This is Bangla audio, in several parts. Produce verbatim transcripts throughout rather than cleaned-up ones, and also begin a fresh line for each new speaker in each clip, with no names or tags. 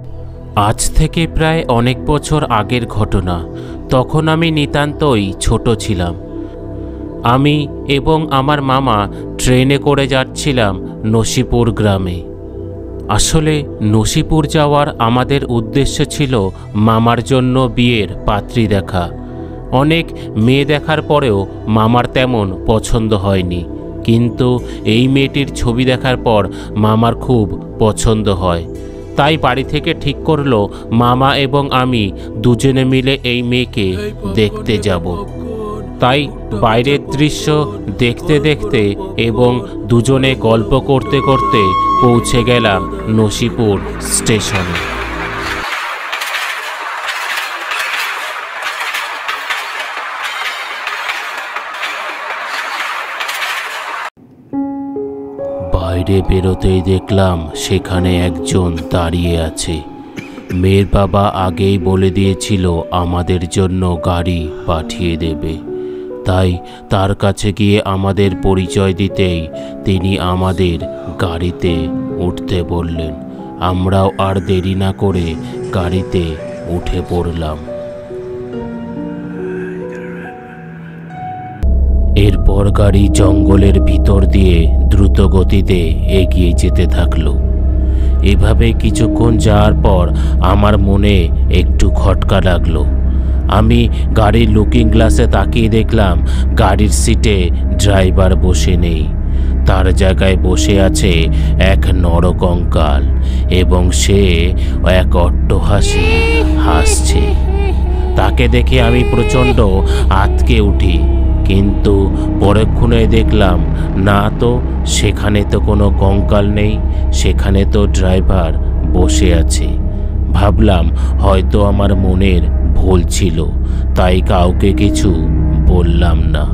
আজ থেকে প্রায় অনেক বছর আগের ঘটনা। তখন আমি নিতান্তই ছোট ছিলাম। আমি এবং আমার মামা ট্রেনে করে যাচ্ছিলাম নসিপুর গ্রামে। আসলে নসিপুর যাওয়ার আমাদের উদ্দেশ্য ছিল মামার জন্য বিয়ের পাত্রী দেখা। অনেক মেয়ে দেখার পরেও মামার তেমন পছন্দ হয়নি, কিন্তু এই মেয়েটির ছবি দেখার পর মামার খুব পছন্দ হয়। তাই বাড়ি থেকে ঠিক করলো মামা এবং আমি দুজনে মিলে এই মেয়েকে দেখতে যাব। তাই বাইরের দৃশ্য দেখতে দেখতে এবং দুজনে গল্প করতে করতে পৌঁছে গেলাম নসিপুর স্টেশনে। বাইরে বেরোতেই দেখলাম সেখানে একজন দাঁড়িয়ে আছে। মেয়ের বাবা আগেই বলে দিয়েছিল আমাদের জন্য গাড়ি পাঠিয়ে দেবে। তাই তার কাছে গিয়ে আমাদের পরিচয় দিতেই তিনি আমাদের গাড়িতে উঠতে বললেন। আমরাও আর দেরি না করে গাড়িতে উঠে পড়লাম। এরপর গাড়ি জঙ্গলের ভিতর দিয়ে দ্রুত গতিতে এগিয়ে যেতে থাকলো। এভাবে কিছুক্ষণ যাওয়ার পর আমার মনে একটু খটকা লাগলো। আমি গাড়ির লুকিং গ্লাসে তাকিয়ে দেখলাম গাড়ির সিটে ড্রাইভার বসে নেই। তার জায়গায় বসে আছে এক নরকঙ্কাল এবং সে এক অট্টহাসি হাসছে। তাকে দেখে আমি প্রচণ্ড আঁতকে উঠি, কিন্তু পরক্ষণে দেখলাম না তো সেখানে তো কোনো কঙ্কাল নেই, সেখানে তো ড্রাইভার বসে আছে। ভাবলাম হয়তো আমার মনের ভুল ছিল, তাই কাউকে কিছু বললাম না।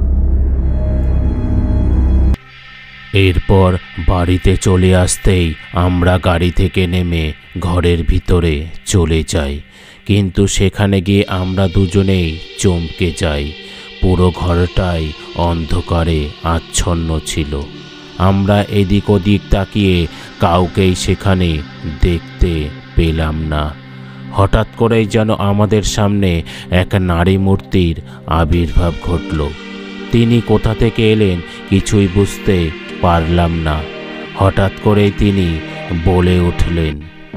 এরপর বাড়িতে চলে আসতেই আমরা গাড়ি থেকে নেমে ঘরের ভিতরে চলে যাই, কিন্তু সেখানে গিয়ে আমরা দুজনেই চমকে যাই। পুরো ঘরটাই অন্ধকারে আচ্ছন্ন ছিল। আমরা এদিক ওদিক তাকিয়ে কাউকেই সেখানে দেখতে পেলাম না। হঠাৎ করেই যেন আমাদের সামনে এক নারী মূর্তির আবির্ভাব ঘটল। তিনি কোথা থেকে এলেন কিছুই বুঝতে পারলাম না। হঠাৎ করেই তিনি বলে উঠলেন,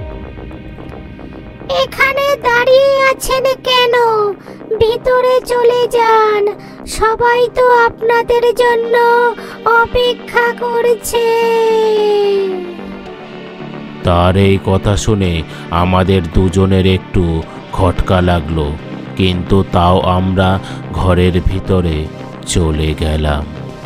এখানে দাঁড়িয়ে আছেন কেন? ভিতরে চলে যান, সবাই তো আপনাদের জন্য অপেক্ষা করছে।
তার এই কথা শুনে আমাদের দুজনের একটু খটকা লাগলো, কিন্তু তাও আমরা ঘরের ভিতরে চলে গেলাম।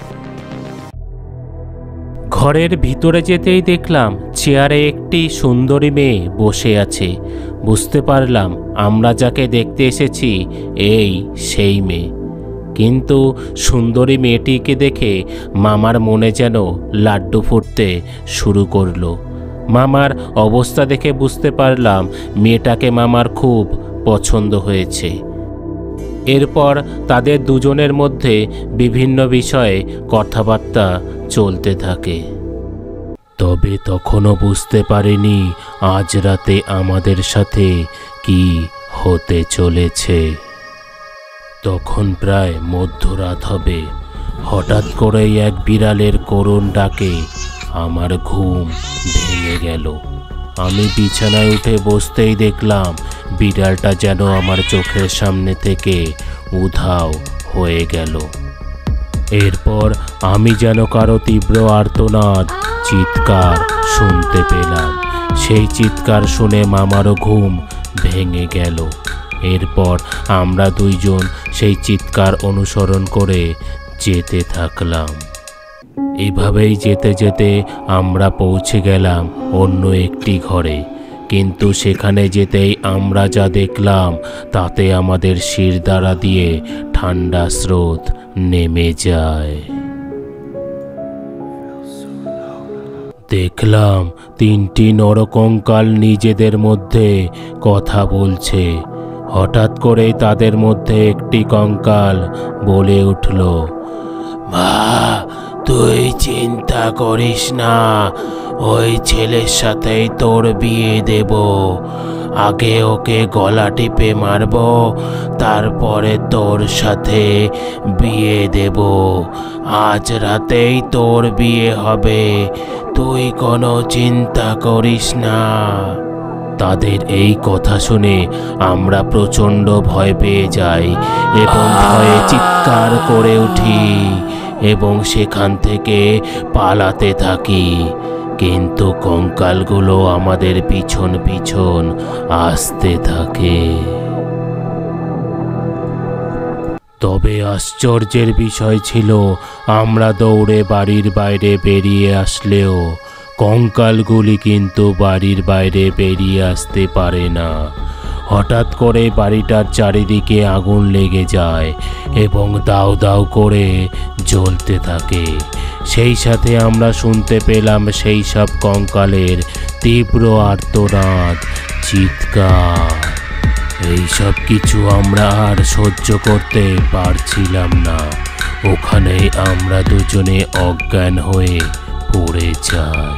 ঘরের ভিতরে যেতেই দেখলাম চেয়ারে একটি সুন্দরী মেয়ে বসে আছে। বুঝতে পারলাম আমরা যাকে দেখতে এসেছি এই সেই মেয়ে। কিন্তু সুন্দরী মেয়েটিকে দেখে মামার মনে যেন লাড্ডু ফুটতে শুরু করলো। মামার অবস্থা দেখে বুঝতে পারলাম মেয়েটাকে মামার খুব পছন্দ হয়েছে। এরপর তাদের দুজনের মধ্যে বিভিন্ন বিষয়ে কথাবার্তা চলতে থাকে। তবে তখনও বুঝতে পারিনি আজ রাতে আমাদের সাথে কি হতে চলেছে। তখন প্রায় মধ্যরাত হবে। হঠাৎ করেই এক বিড়ালের করুণ ডাকে আমার ঘুম ভেঙে গেল। আমি বিছানায় উঠে বসতেই দেখলাম বিড়ালটা যেন আমার চোখের সামনে থেকে উধাও হয়ে গেল। এরপর আমি যেন কারো তীব্র আর্তনাদ চিৎকার শুনতে পেলাম। সেই চিৎকার শুনে মামারও ঘুম ভেঙে গেল। এরপর আমরা দুইজন সেই চিৎকার অনুসরণ করে যেতে থাকলাম। এভাবেই যেতে যেতে আমরা পৌঁছে গেলাম অন্য একটি ঘরে, কিন্তু সেখানে যেতেই আমরা যা দেখলাম তাতে আমাদের শিরদাঁড়া দিয়ে ঠান্ডা স্রোত নেমে যায়। দেখলাম তিনটি নরকঙ্কাল নিজেদের মধ্যে কথা বলছে। হঠাৎ করেই তাদের মধ্যে একটি কঙ্কাল বলে উঠল, মা তুই চিন্তা করিস না, ওই ছেলের সাথেই তোর বিয়ে দেব। আগে ওকে গলা টিপে মারব, তারপরে তোর সাথে বিয়ে দেব। আজ রাতেই তোর বিয়ে হবে, তুই কোনো চিন্তা করিস না। তাদের এই কথা শুনে আমরা প্রচণ্ড ভয় পেয়ে যাই এবং ভয়ে চিৎকার করে উঠি এবং সেখান থেকে পালাতে থাকি। কিন্তু কঙ্কালগুলো আমাদের পিছন পিছন আসতে থাকে। তবে আশ্চর্যের বিষয় ছিল, আমরা দৌড়ে বাড়ির বাইরে বেরিয়ে আসলেও কঙ্কালগুলি কিন্তু বাড়ির বাইরে বেরিয়ে আসতে পারে না। হঠাৎ করে বাড়িটার চারিদিকে আগুন লেগে যায় এবং দাউ দাউ করে জ্বলতে থাকে। সেই সাথে আমরা শুনতে পেলাম সেই সব কঙ্কালের তীব্র আর্তনাদ, চিৎকার। এইসব কিছু আমরা আর সহ্য করতে পারছিলাম না। ওখানেই আমরা দুজনে অজ্ঞান হয়ে পড়ে যাই।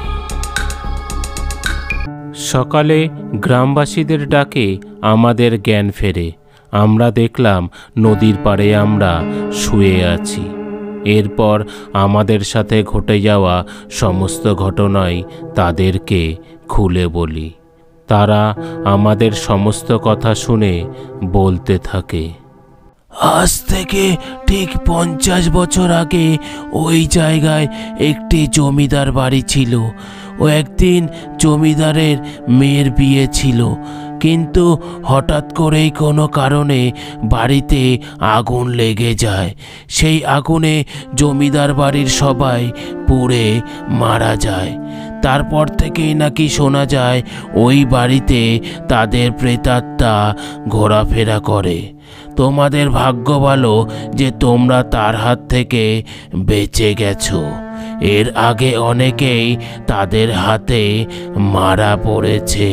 সকালে গ্রামবাসীদের ডাকে আমাদের জ্ঞান ফেরে। আমরা দেখলাম নদীর পাড়ে আমরা শুয়ে আছি। এরপর আমাদের সাথে ঘটে যাওয়া সমস্ত ঘটনাই তাদেরকে খুলে বলি। তারা আমাদের সমস্ত কথা শুনে বলতে থাকে, আজ থেকে ঠিক পঞ্চাশ বছর আগে ওই জায়গায় একটি জমিদার বাড়ি ছিল। ও একদিন জমিদারের মেয়ের বিয়ে ছিল, কিন্তু হঠাৎ করেই কোনো কারণে বাড়িতে আগুন লেগে যায়। সেই আগুনে জমিদার বাড়ির সবাই পুড়ে মারা যায়। তারপর থেকেই নাকি শোনা যায় ওই বাড়িতে তাদের প্রেতাত্মা ঘোরাফেরা করে। তোমাদের ভাগ্য ভালো যে তোমরা তার হাত থেকে বেঁচে গেছো। এর আগে অনেকেই তাদের হাতে মারা পড়েছে।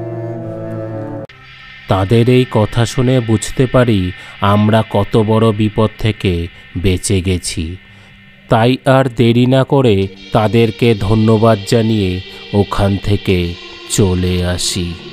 তাদের এই কথা শুনে বুঝতে পারি আমরা কত বড় বিপদ থেকে বেঁচে গেছি। তাই আর দেরি না করে তাদেরকে ধন্যবাদ জানিয়ে ওখান থেকে চলে আসি।